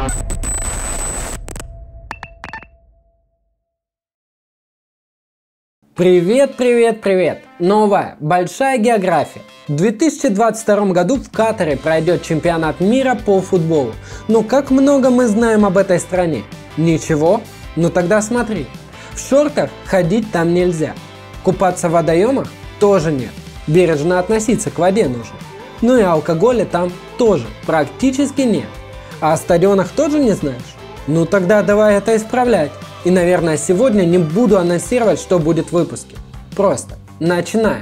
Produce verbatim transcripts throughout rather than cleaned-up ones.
Привет, привет, привет! Новая большая география. В две тысячи двадцать втором году в Катаре пройдет чемпионат мира по футболу. Но как много мы знаем об этой стране? Ничего? Ну тогда смотри. В шортах ходить там нельзя. Купаться в водоемах тоже нет. Бережно относиться к воде нужно. Ну и алкоголя там тоже практически нет. А о стадионах тоже не знаешь? Ну тогда давай это исправлять. И, наверное, сегодня не буду анонсировать, что будет в выпуске. Просто начинаем.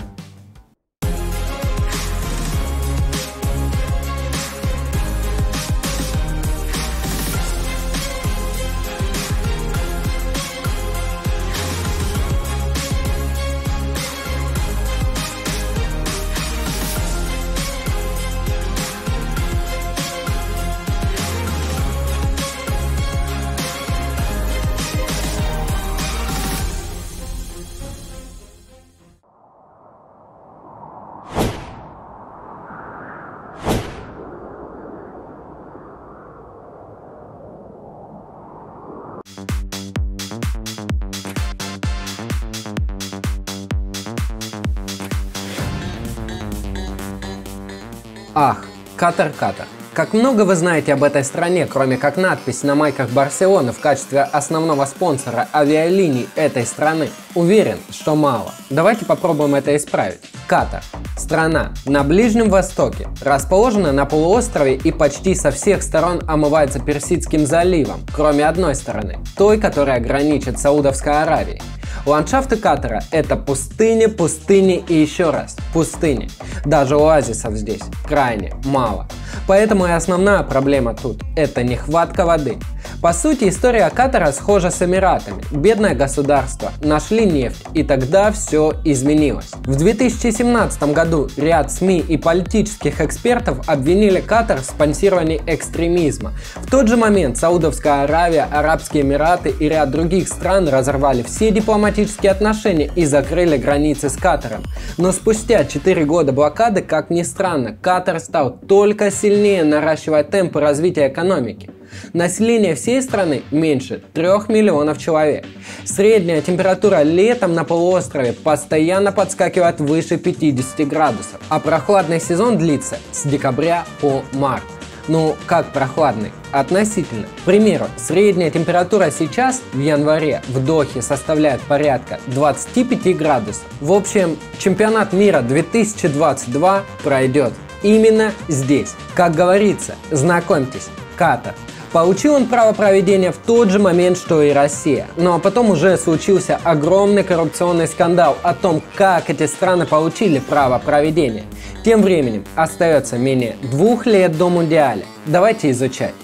Ах, Катар, Катар. Как много вы знаете об этой стране, кроме как надпись на майках Барселоны в качестве основного спонсора авиалиний этой страны? Уверен, что мало. Давайте попробуем это исправить. Катар. Страна на Ближнем Востоке, расположена на полуострове и почти со всех сторон омывается Персидским заливом, кроме одной стороны, той, которая граничит с Саудовской Аравией. Ландшафты Катара – это пустыни, пустыни и еще раз пустыни. Даже оазисов здесь крайне мало. Поэтому и основная проблема тут – это нехватка воды. По сути, история Катара схожа с Эмиратами. Бедное государство, нашли нефть, и тогда все изменилось. В две тысячи семнадцатом году ряд СМИ и политических экспертов обвинили Катар в спонсировании экстремизма. В тот же момент Саудовская Аравия, Арабские Эмираты и ряд других стран разорвали все дипломатические отношения и закрыли границы с Катаром. Но спустя четыре года блокады, как ни странно, Катар стал только сильнее наращивать темпы развития экономики. Население всей страны меньше трёх миллионов человек. Средняя температура летом на полуострове постоянно подскакивает выше пятидесяти градусов, а прохладный сезон длится с декабря по март. Ну, как прохладный? Относительно. К примеру, средняя температура сейчас, в январе, в Дохе составляет порядка двадцати пяти градусов. В общем, чемпионат мира две тысячи двадцать два пройдет именно здесь. Как говорится, знакомьтесь, Катар. Получил он право проведения в тот же момент, что и Россия. Ну а потом уже случился огромный коррупционный скандал о том, как эти страны получили право проведения. Тем временем остается менее двух лет до Мундиаля. Давайте изучать.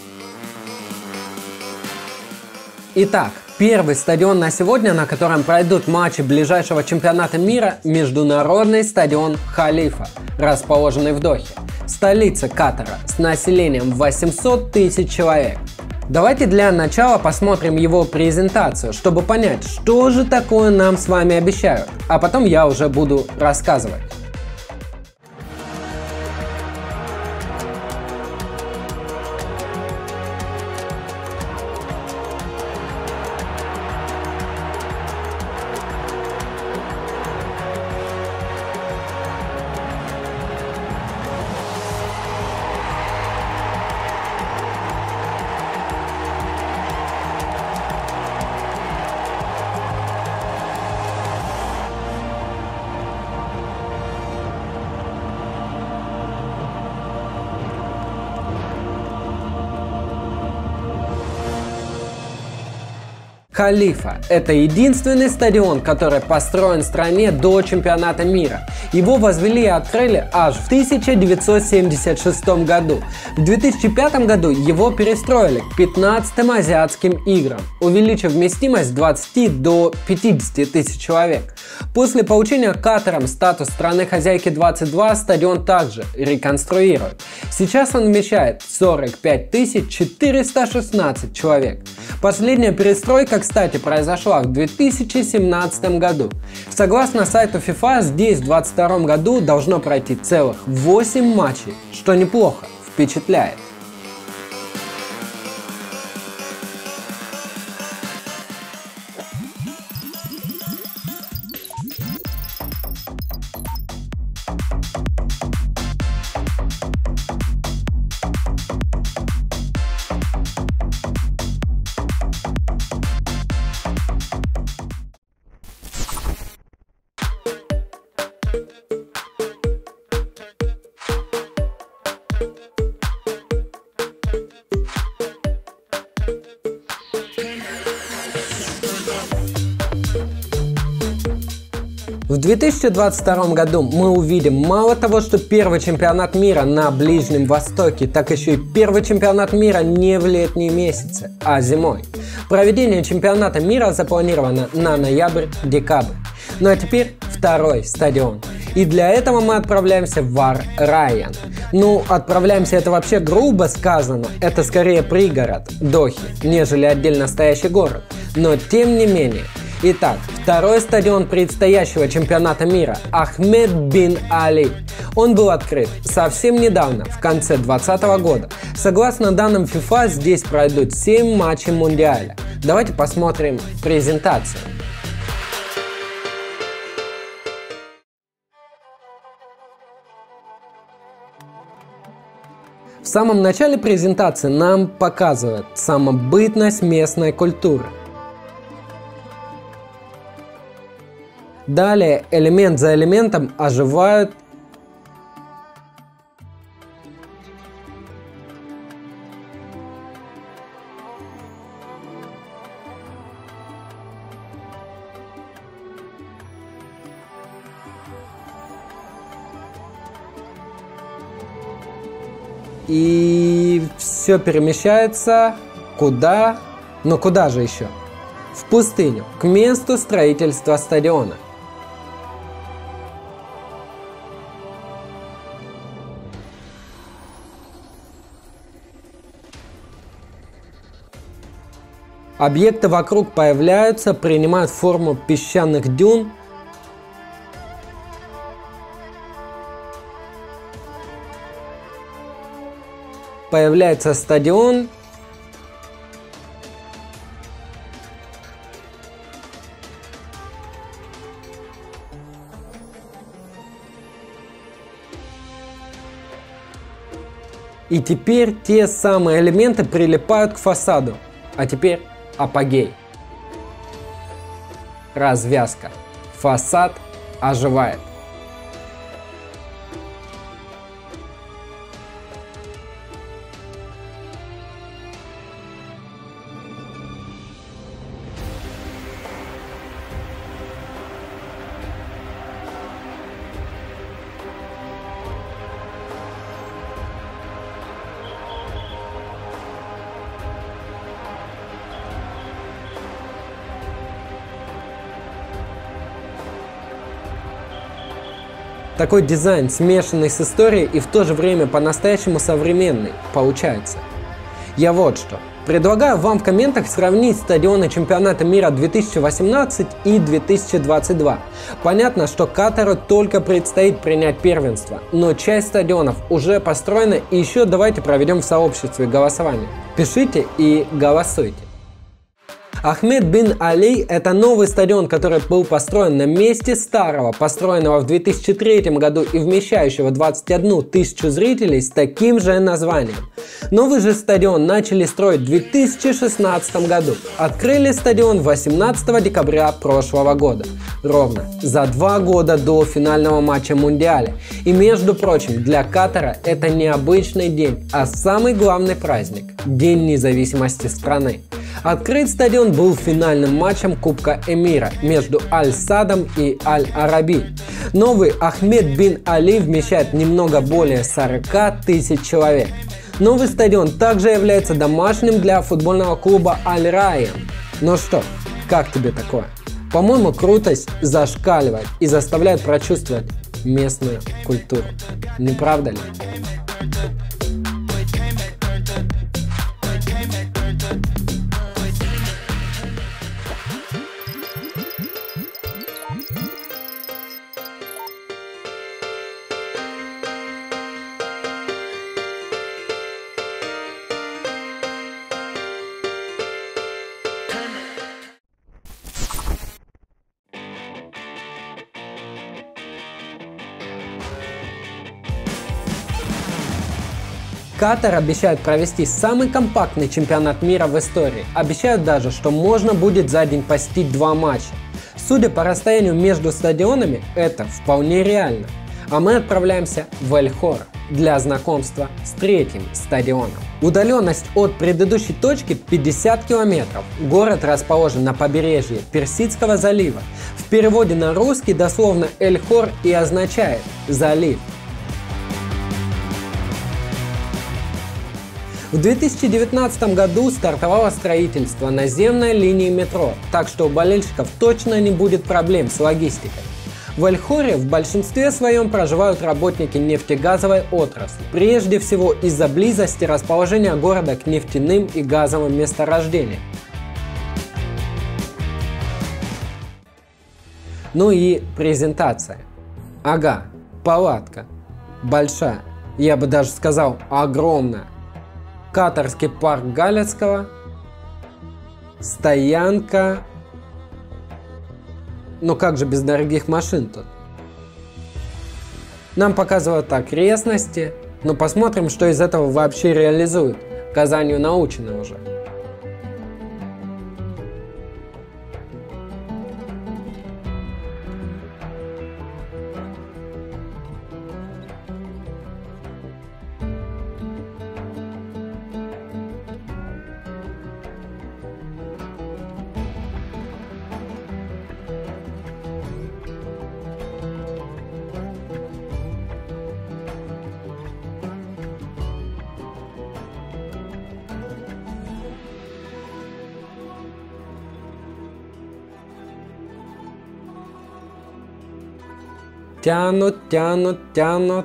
Итак, первый стадион на сегодня, на котором пройдут матчи ближайшего чемпионата мира – международный стадион Халифа, расположенный в Дохе. Столица Катара с населением восемьсот тысяч человек. Давайте для начала посмотрим его презентацию, чтобы понять, что же такое нам с вами обещают, а потом я уже буду рассказывать. Халифа – это единственный стадион, который построен в стране до чемпионата мира. Его возвели и открыли аж в тысяча девятьсот семьдесят шестом году. В две тысячи пятом году его перестроили к пятнадцатым азиатским играм, увеличив вместимость с двадцати до пятидесяти тысяч человек. После получения Катаром статуса страны-хозяйки двадцать два стадион также реконструируют. Сейчас он вмещает сорок пять тысяч четыреста шестнадцать человек. Последняя перестройка, кстати, произошла в две тысячи семнадцатом году. Согласно сайту FIFA, здесь в две тысячи двадцать втором году должно пройти целых восемь матчей, что неплохо, впечатляет. В две тысячи двадцать втором году мы увидим мало того, что первый чемпионат мира на Ближнем Востоке, так еще и первый чемпионат мира не в летние месяцы, а зимой. Проведение чемпионата мира запланировано на ноябрь-декабрь. Ну а теперь второй стадион. И для этого мы отправляемся в Ар-Райян. Ну, отправляемся — это вообще грубо сказано, это скорее пригород Дохи, нежели отдельно стоящий город. Но тем не менее. Итак, второй стадион предстоящего чемпионата мира – Ахмед бин Али. Он был открыт совсем недавно, в конце двадцатого года. Согласно данным FIFA, здесь пройдут семь матчей Мундиаля. Давайте посмотрим презентацию. В самом начале презентации нам показывают самобытность местной культуры. Далее элемент за элементом оживают и все перемещается куда? Но куда же еще? В пустыню, к месту строительства стадиона. Объекты вокруг появляются, принимают форму песчаных дюн. Появляется стадион. И теперь те самые элементы прилипают к фасаду. А теперь апогей. Развязка. Фасад оживает. Такой дизайн, смешанный с историей и в то же время по-настоящему современный, получается. Я вот что. Предлагаю вам в комментах сравнить стадионы чемпионата мира две тысячи восемнадцать и две тысячи двадцать два. Понятно, что Катару только предстоит принять первенство, но часть стадионов уже построена, и еще давайте проведем в сообществе голосование. Пишите и голосуйте. Ахмед бин Али – это новый стадион, который был построен на месте старого, построенного в две тысячи третьем году и вмещающего двадцать одну тысячу зрителей с таким же названием. Новый же стадион начали строить в две тысячи шестнадцатом году. Открыли стадион восемнадцатого декабря прошлого года, ровно за два года до финального матча Мундиаля. И между прочим, для Катара это не обычный день, а самый главный праздник – День независимости страны. Открыт стадион был финальным матчем Кубка Эмира между Аль-Садом и Аль-Араби. Новый Ахмед бин Али вмещает немного более сорока тысяч человек. Новый стадион также является домашним для футбольного клуба Аль-Райян. Ну что, как тебе такое? По-моему, крутость зашкаливает и заставляет прочувствовать местную культуру. Не правда ли? Катар обещает провести самый компактный чемпионат мира в истории. Обещают даже, что можно будет за день посетить два матча. Судя по расстоянию между стадионами, это вполне реально. А мы отправляемся в Эль-Хор. для знакомства с третьим стадионом. Удаленность от предыдущей точки пятьдесят километров. Город расположен на побережье Персидского залива. В переводе на русский дословно Эль-Хор и означает «залив». В две тысячи девятнадцатом году стартовало строительство наземной линии метро, так что у болельщиков точно не будет проблем с логистикой. В Эль-Хоре в большинстве своем проживают работники нефтегазовой отрасли, прежде всего из-за близости расположения города к нефтяным и газовым месторождениям. Ну и презентация. Ага, палатка. Большая, я бы даже сказал огромная. Катарский парк Галицкого, стоянка, ну как же без дорогих машин тут? Нам показывают окрестности, но посмотрим, что из этого вообще реализуют. Казанью научены уже. Тянут, тянут, тянут.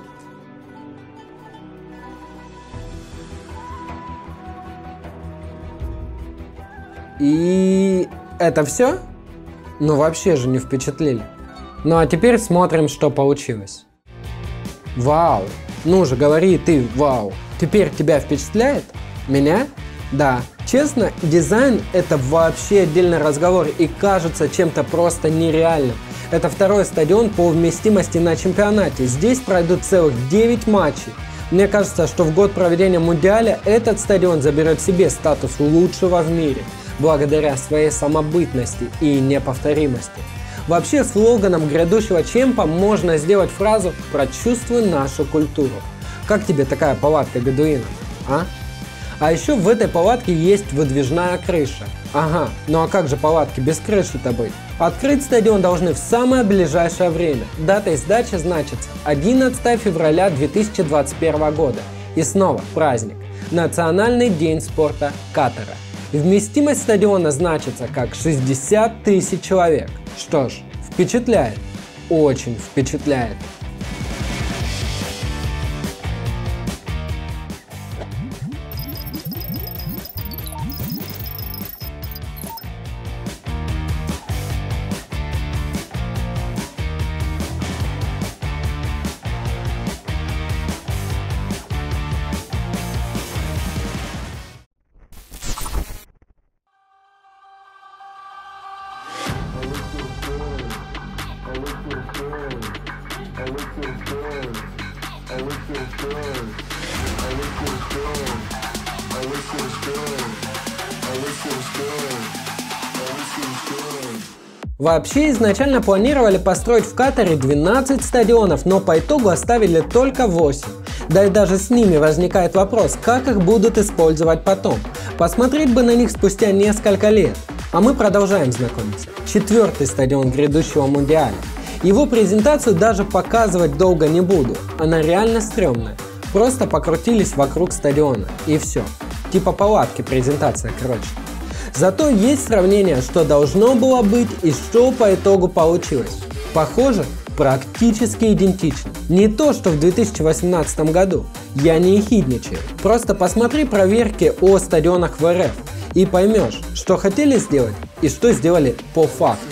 И это все? Ну вообще же не впечатлили. Ну а теперь смотрим, что получилось. Вау! Ну же, говори ты, вау! Теперь тебя впечатляет? Меня? Да. Честно, дизайн — это вообще отдельный разговор и кажется чем-то просто нереальным. Это второй стадион по вместимости на чемпионате. Здесь пройдут целых девять матчей. Мне кажется, что в год проведения Мундиаля этот стадион заберет себе статус лучшего в мире, благодаря своей самобытности и неповторимости. Вообще, слоганом грядущего чемпа можно сделать фразу «Прочувствуй нашу культуру». Как тебе такая палатка бедуинов, а? А еще в этой палатке есть выдвижная крыша. Ага, ну а как же палатки без крыши-то быть? Открыть стадион должны в самое ближайшее время. Дата сдачи значится одиннадцатое февраля две тысячи двадцать первого года. И снова праздник. Национальный день спорта Катара. Вместимость стадиона значится как шестьдесят тысяч человек. Что ж, впечатляет. Очень впечатляет. Вообще изначально планировали построить в Катаре двенадцать стадионов, но по итогу оставили только восемь. Да и даже с ними возникает вопрос, как их будут использовать потом. Посмотреть бы на них спустя несколько лет. А мы продолжаем знакомиться. Четвертый стадион грядущего Мундиаля. Его презентацию даже показывать долго не буду. Она реально стрёмная. Просто покрутились вокруг стадиона. И все. Типа палатки презентация, короче. Зато есть сравнение, что должно было быть и что по итогу получилось. Похоже, практически идентично. Не то, что в две тысячи восемнадцатом году. Я не ехидничаю. Просто посмотри проверки о стадионах в эр эф и поймешь, что хотели сделать и что сделали по факту.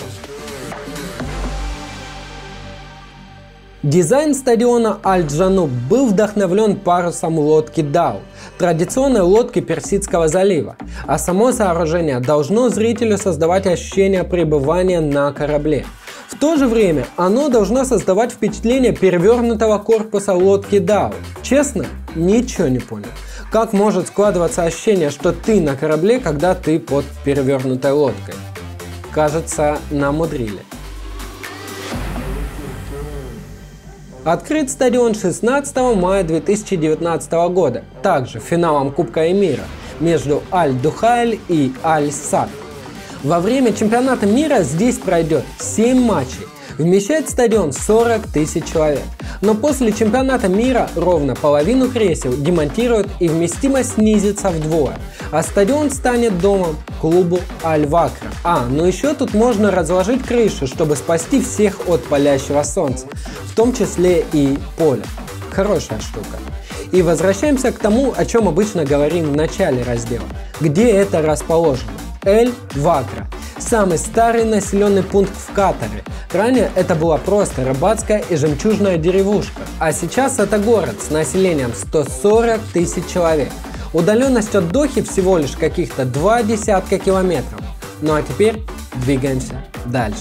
Дизайн стадиона Аль-Джануб был вдохновлен парусом лодки Дау, традиционной лодки Персидского залива, а само сооружение должно зрителю создавать ощущение пребывания на корабле. В то же время оно должно создавать впечатление перевернутого корпуса лодки Дау. Честно, ничего не понял. Как может складываться ощущение, что ты на корабле, когда ты под перевернутой лодкой? Кажется, намудрили. Открыт стадион шестнадцатого мая две тысячи девятнадцатого года, также финалом Кубка Эмира между Аль-Духайль и Аль-Сад. Во время чемпионата мира здесь пройдет семь матчей. Вмещает стадион сорок тысяч человек. Но после чемпионата мира ровно половину кресел демонтируют и вместимость снизится вдвое. А стадион станет домом клубу Аль-Вакра. А, ну еще тут можно разложить крышу, чтобы спасти всех от палящего солнца. В том числе и поле. Хорошая штука. И возвращаемся к тому, о чем обычно говорим в начале раздела. Где это расположено? Эль-Вакра. Самый старый населенный пункт в Катаре. Ранее это была просто рыбацкая и жемчужная деревушка, а сейчас это город с населением сто сорок тысяч человек. Удаленность от Дохи всего лишь каких-то два десятка километров. Ну а теперь двигаемся дальше.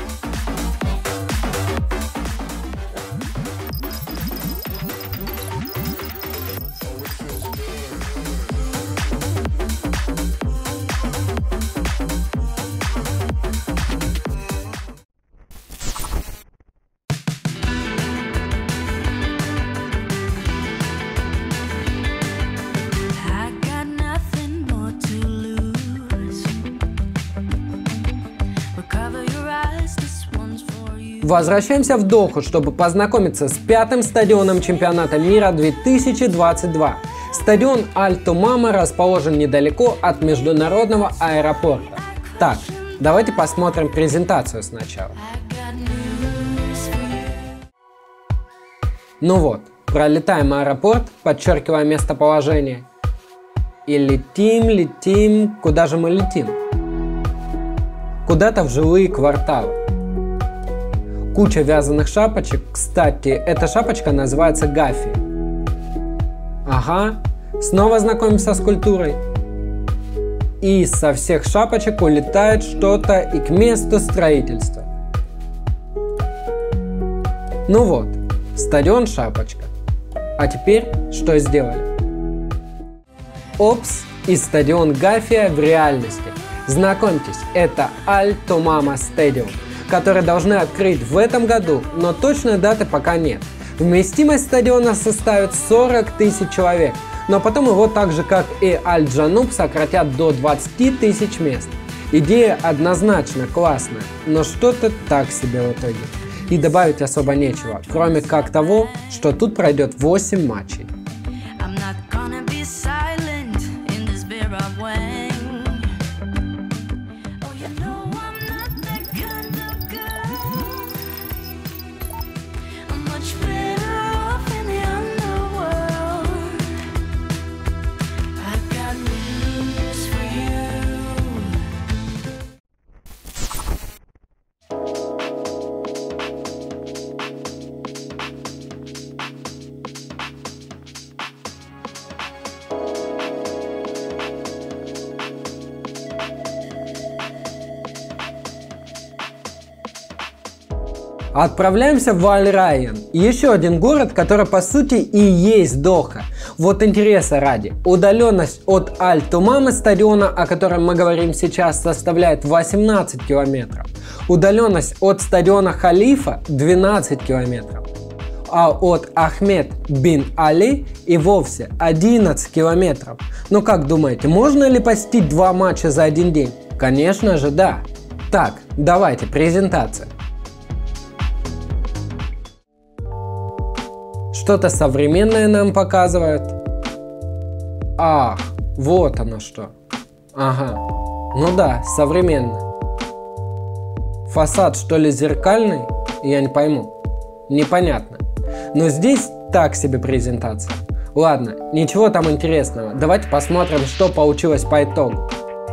Возвращаемся в Доху, чтобы познакомиться с пятым стадионом чемпионата мира две тысячи двадцать два. Стадион Аль-Тумама расположен недалеко от международного аэропорта. Так, давайте посмотрим презентацию сначала. Ну вот, пролетаем аэропорт, подчеркивая местоположение. И летим, летим. Куда же мы летим? Куда-то в жилые кварталы. Куча вязаных шапочек. Кстати, эта шапочка называется гафи. Ага, снова знакомимся с культурой. И со всех шапочек улетает что-то и к месту строительства. Ну вот, стадион шапочка. А теперь что сделали? Опс, и стадион Гафия в реальности. Знакомьтесь, это Аль-Тумама Стадиум, который должны открыть в этом году, но точной даты пока нет. Вместимость стадиона составит сорок тысяч человек, но потом его так же, как и Аль-Джануб, сократят до двадцати тысяч мест. Идея однозначно классная, но что-то так себе в итоге. И добавить особо нечего, кроме как того, что тут пройдет восемь матчей. Отправляемся в Аль-Райян, еще один город, который по сути и есть Доха. Вот интереса ради, удаленность от Аль-Тумама стадиона, о котором мы говорим сейчас, составляет восемнадцать километров. Удаленность от стадиона Халифа двенадцать километров. А от Ахмед бин Али и вовсе одиннадцать километров. Ну как думаете, можно ли посетить два матча за один день? Конечно же да. Так, давайте, презентация. Что-то современное нам показывают. Ах, вот оно что. Ага, ну да, современно. Фасад что ли зеркальный? Я не пойму. Непонятно. Но здесь так себе презентация. Ладно, ничего там интересного. Давайте посмотрим, что получилось по итогу.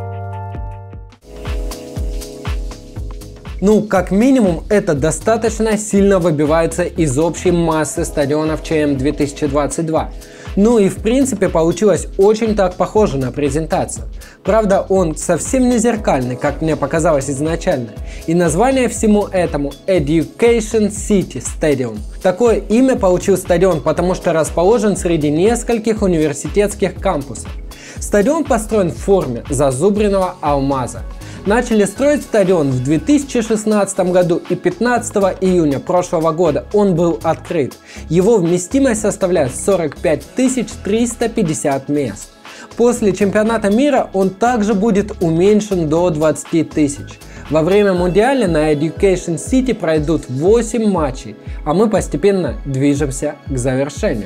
Ну, как минимум, это достаточно сильно выбивается из общей массы стадионов ЧМ две тысячи двадцать два. Ну и в принципе получилось очень так похоже на презентацию. Правда, он совсем не зеркальный, как мне показалось изначально. И название всему этому Education City Stadium. Такое имя получил стадион, потому что расположен среди нескольких университетских кампусов. Стадион построен в форме зазубренного алмаза. Начали строить стадион в две тысячи шестнадцатом году, и пятнадцатого июня прошлого года он был открыт. Его вместимость составляет сорок пять тысяч триста пятьдесят мест. После чемпионата мира он также будет уменьшен до двадцати тысяч. Во время Мундиаля на Education City пройдут восемь матчей, а мы постепенно движемся к завершению.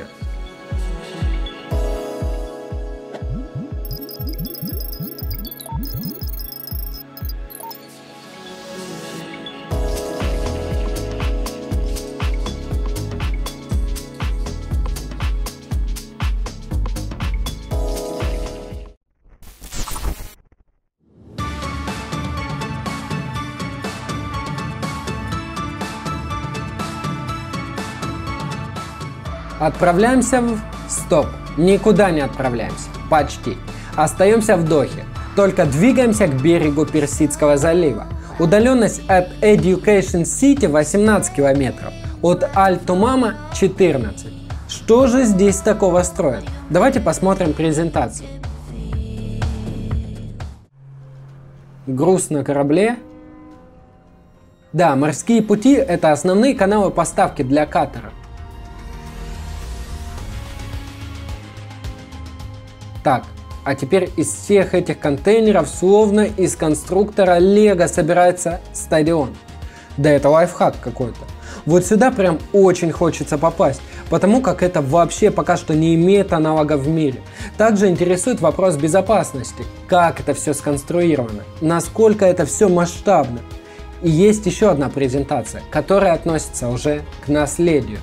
Отправляемся в... Стоп, никуда не отправляемся, почти. Остаемся в Дохе, только двигаемся к берегу Персидского залива. Удаленность от Education City восемнадцать километров, от Аль-Тумама четырнадцать. Что же здесь такого строят? Давайте посмотрим презентацию. Груз на корабле. Да, морские пути — это основные каналы поставки для Катара. Так, а теперь из всех этих контейнеров словно из конструктора Лего собирается стадион. Да это лайфхак какой-то. Вот сюда прям очень хочется попасть, потому как это вообще пока что не имеет аналогов в мире. Также интересует вопрос безопасности. Как это все сконструировано? Насколько это все масштабно? И есть еще одна презентация, которая относится уже к наследию.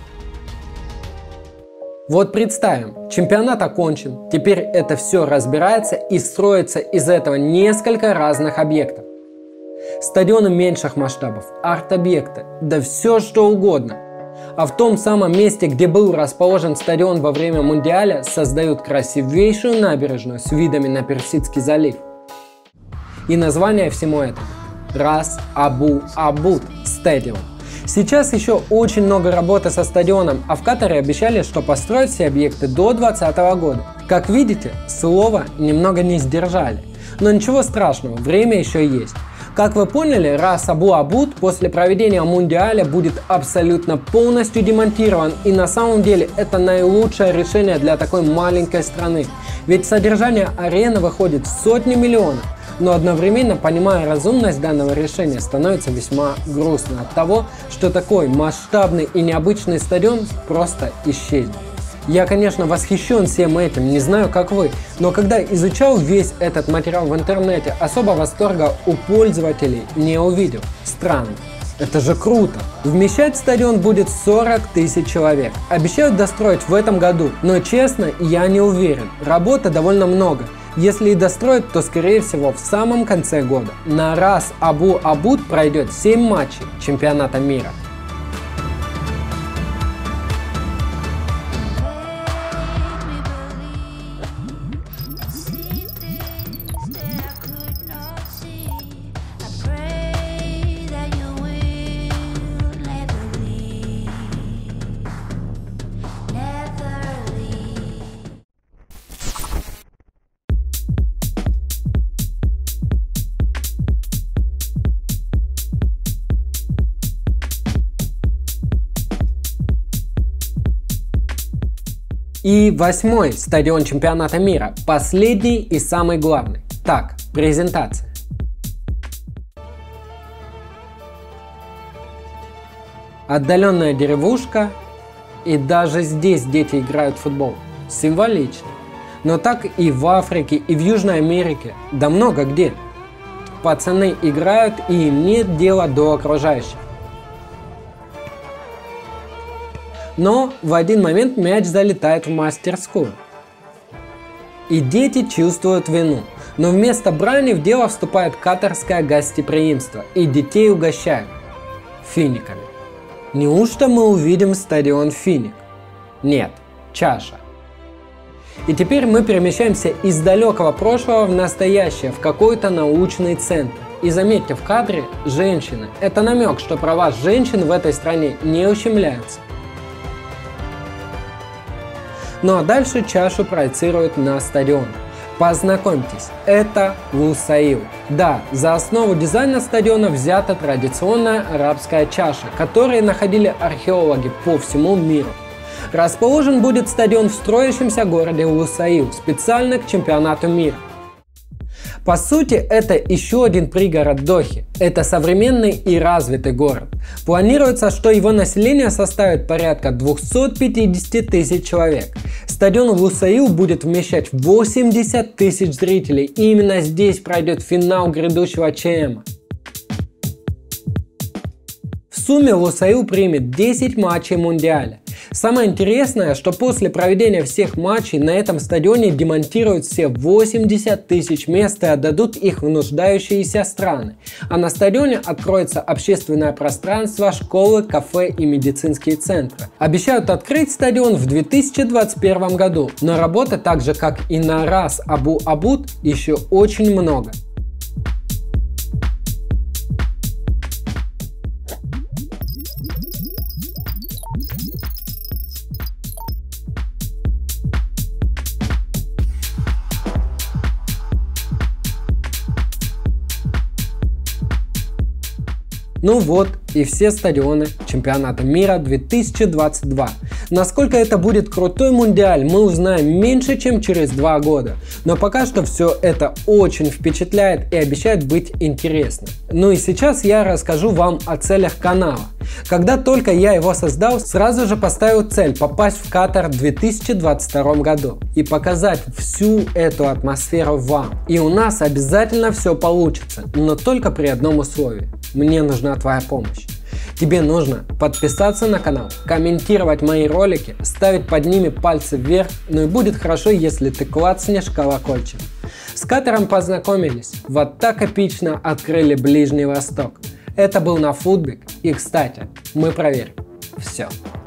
Вот представим, чемпионат окончен, теперь это все разбирается и строится из этого несколько разных объектов. Стадионы меньших масштабов, арт-объекты, да все что угодно. А в том самом месте, где был расположен стадион во время Мундиаля, создают красивейшую набережную с видами на Персидский залив. И название всему этому – Рас Абу Абуд Стадион. Сейчас еще очень много работы со стадионом, а в Катаре обещали, что построят все объекты до двадцатого года. Как видите, слово немного не сдержали. Но ничего страшного, время еще есть. Как вы поняли, Рас Абу Абуд после проведения Мундиаля будет абсолютно полностью демонтирован, и на самом деле это наилучшее решение для такой маленькой страны. Ведь содержание арены выходит в сотни миллионов. Но одновременно, понимая разумность данного решения, становится весьма грустно от того, что такой масштабный и необычный стадион просто исчезнет. Я, конечно, восхищен всем этим, не знаю как вы, но когда изучал весь этот материал в интернете, особо восторга у пользователей не увидел. Странно. Это же круто! Вмещать стадион будет сорок тысяч человек. Обещают достроить в этом году, но честно, я не уверен. Работы довольно много. Если и достроят, то скорее всего в самом конце года. На Рас Абу Абуд пройдет семь матчей чемпионата мира. И восьмой стадион чемпионата мира, последний и самый главный. Так, презентация. Отдаленная деревушка, и даже здесь дети играют в футбол. Символично. Но так и в Африке, и в Южной Америке, да много где. Пацаны играют, и им нет дела до окружающих. Но в один момент мяч залетает в мастерскую. И дети чувствуют вину. Но вместо брани в дело вступает катарское гостеприимство, и детей угощают финиками. Неужто мы увидим стадион финик? Нет, чаша. И теперь мы перемещаемся из далекого прошлого в настоящее, в какой-то научный центр. И заметьте, в кадре женщины. Это намек, что права женщин в этой стране не ущемляются. Ну а дальше чашу проецируют на стадион. Познакомьтесь, это Лусаил. Да, за основу дизайна стадиона взята традиционная арабская чаша, которую находили археологи по всему миру. Расположен будет стадион в строящемся городе Лусаил, специально к чемпионату мира. По сути, это еще один пригород Дохи. Это современный и развитый город. Планируется, что его население составит порядка двухсот пятидесяти тысяч человек. Стадион Лусаил будет вмещать восемьдесят тысяч зрителей, и именно здесь пройдет финал грядущего ЧМа. В сумме Лусаил примет десять матчей Мундиаля. Самое интересное, что после проведения всех матчей на этом стадионе демонтируют все восемьдесят тысяч мест и отдадут их в нуждающиеся страны. А на стадионе откроется общественное пространство, школы, кафе и медицинские центры. Обещают открыть стадион в две тысячи двадцать первом году, но работы, так же как и на Рас Абу Абуд, еще очень много. Ну вот и все стадионы чемпионата мира две тысячи двадцать два. Насколько это будет крутой мундиаль, мы узнаем меньше, чем через два года. Но пока что все это очень впечатляет и обещает быть интересным. Ну и сейчас я расскажу вам о целях канала. Когда только я его создал, сразу же поставил цель попасть в Катар в две тысячи двадцать втором году и показать всю эту атмосферу вам. И у нас обязательно все получится, но только при одном условии. Мне нужна твоя помощь. Тебе нужно подписаться на канал, комментировать мои ролики, ставить под ними пальцы вверх, ну и будет хорошо, если ты клацнешь колокольчик. С Катаром познакомились, вот так эпично открыли Ближний Восток. Это был Нафутбик, и кстати, мы проверим все.